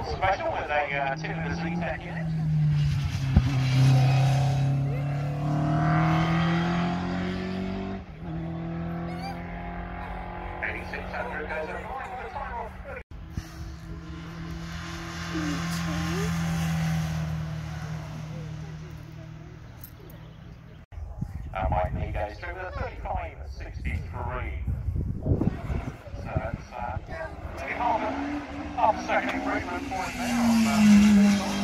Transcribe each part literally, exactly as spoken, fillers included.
World Special with a uh, two in the Z-Tech unit. eighty-six hundred goes over the line with a time of thirty. Uh, Mike Lee goes through with a thirty-five sixty-three. So that's uh, yeah, maybe half a, half a second improvement for him there on uh,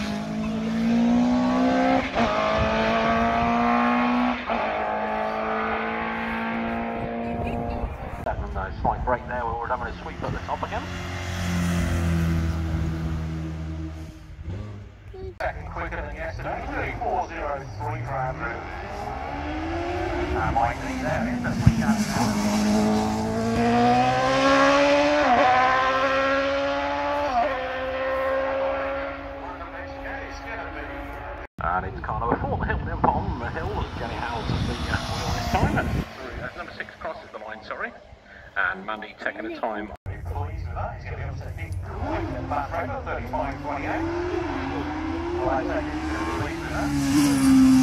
uh, slight break there, we're having a sweep at the top again. Second quicker than yesterday, thirty-four oh three for Andrew. Uh, Mike Lee there in the three and it's kind of a full hill limp on the hill as Jenny Howells is the uh, wheel this time. And uh, number six crosses the line, sorry. And Mandy taking a time. Pleased with that. He's going to be able to hit quick at back road, thirty-five twenty-eight. Well, I take it he's going to be pleased with that.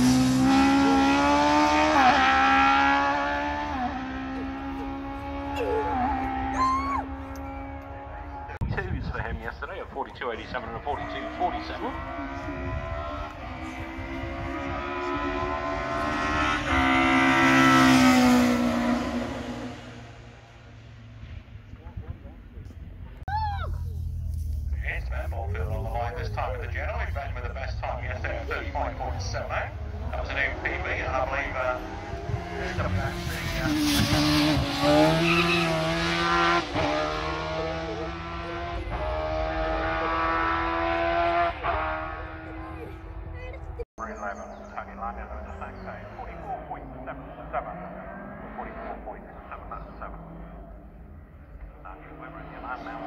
Twos for him yesterday, a forty-two eighty-seven and a forty-two forty-seven. On the line this time with the general, he ran with the best time yesterday at thirty-five point seven eight. That was a new P B, and I believe uh, eleven, Tony London with the same page, forty-four point seven seven. forty-four point seven seven. Andrew Webber in the land now.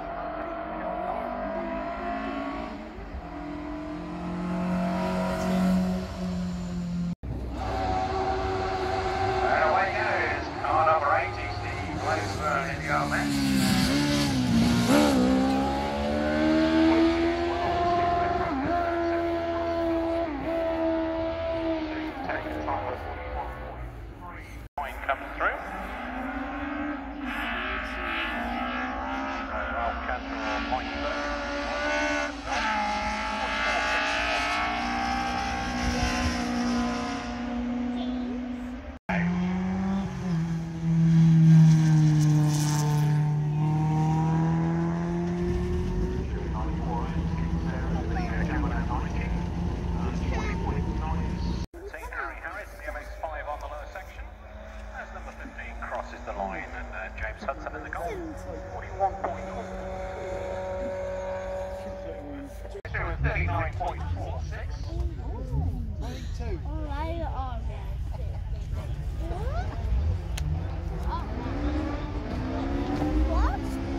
Comes through. The line and uh, James Hudson in the goal. forty-one point four. thirty-nine point four six. twenty-two. What?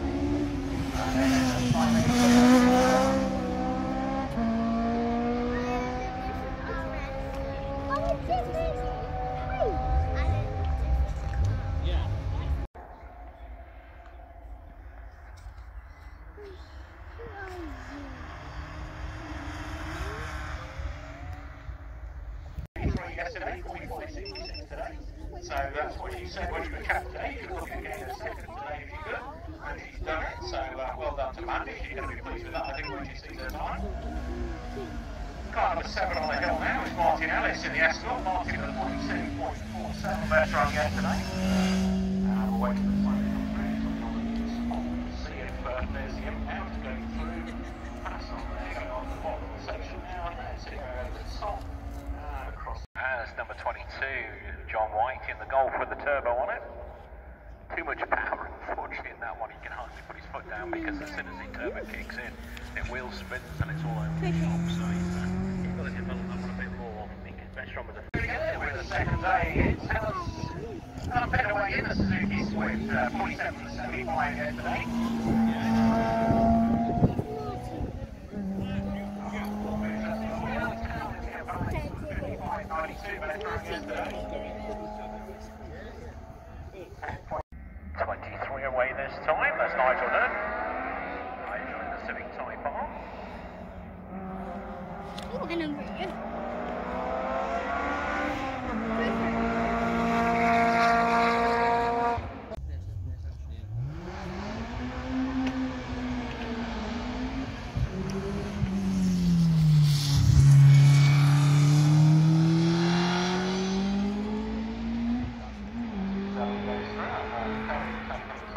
Yesterday, forty-five sixty-six today. So that's what she said when she was capped today. You could look again a second today if you could. And she's done it. So uh, well done to Mandy. She's going to be pleased with that, I think, when she sees her time. Car number seven on the hill now is Martin Ellis in the Escort. Martin with a forty-two point four seven better on yesterday. And we'll wait for the sun to come through. So see if uh, there's the impact going through. Pass on there, going on the bottom of the section now. And there's it over the top. As number twenty-two, John White in the Golf with the turbo on it. Too much power, unfortunately, in that one. He can hardly put his foot down because as soon as the turbo kicks in, it wheel spins and it's all over the shop. So he's, uh, he's got to develop that one a bit more. I think it's best from with the with the second day. It's a better way in the Suzuki Swift, uh, forty-seven seventy-five yesterday. twenty-three away this time, that's Nigel Dunn. Nigel in the Civic Type R.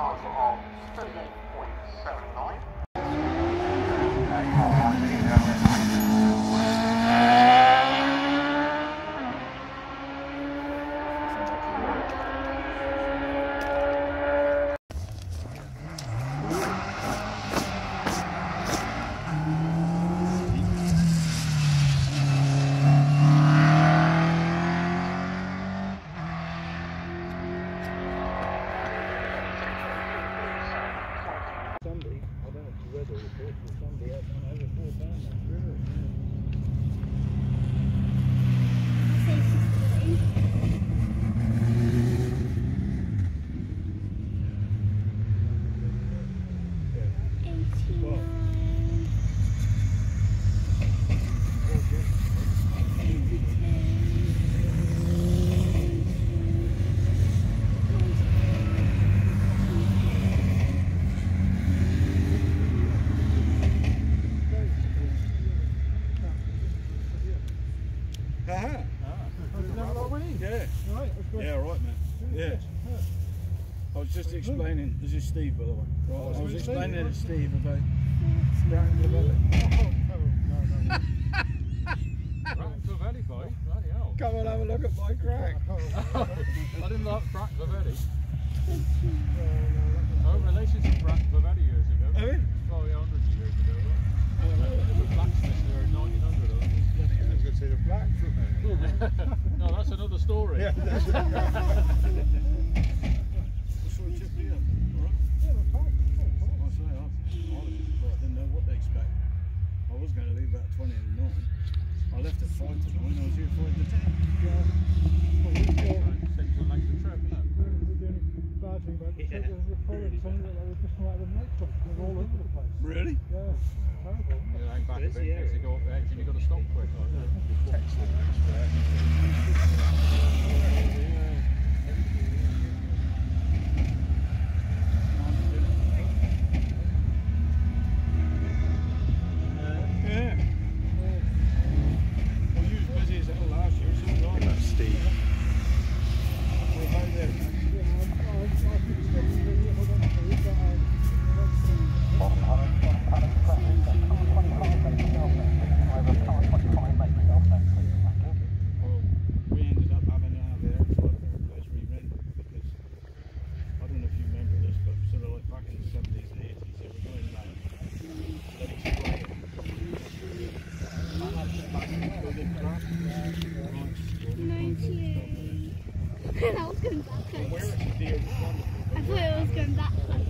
time of thirty-eight point seven nine. Sunday, I don't know if the weather report for Sunday had gone over four pounds. Uh-huh. Yeah. Right, Yeah, right, man. Yeah. I was just explaining, this is Steve, by the way. Right, I was explaining to Steve about Werrington Hillclimb. Crack Valley, boy. Bloody hell. Come and have a look at my crack. I didn't like Crack Valley. Oh, relations to Crack Valley years ago. Have you? Oh, yeah, hundreds of years ago. There was blacksmiths there in nineteen hundred. I was going to say the black from there. No, that's another story. Yeah. What sort of chip do you have? All right? Yeah, the park. I say, I, honestly, I didn't know what to expect. I was going to leave about twenty to nine. I left at five to nine, I was here five to ten. Yeah. Well, we thought Six one length of trip, isn't it? the only bad thing about the trip was the forest thing that they were just like the nightclub. They were all over the place. Really? Yeah, terrible. You hang back a bit because you go up the edge and you've got to stop quick. Like that. Yeah. Well, you was busy as hell last year, so was I. That's Steve. What about there? Yeah, I, I, I could still be really hold on to it, but I, Well, we ended up having to have the outside of our place re-rented because I don't know if you remember this, but sort of like back in the seventies and eighties, they were going like let it spray. ninety-eight. I was going backwards. Where is the deer? I thought it was going backwards.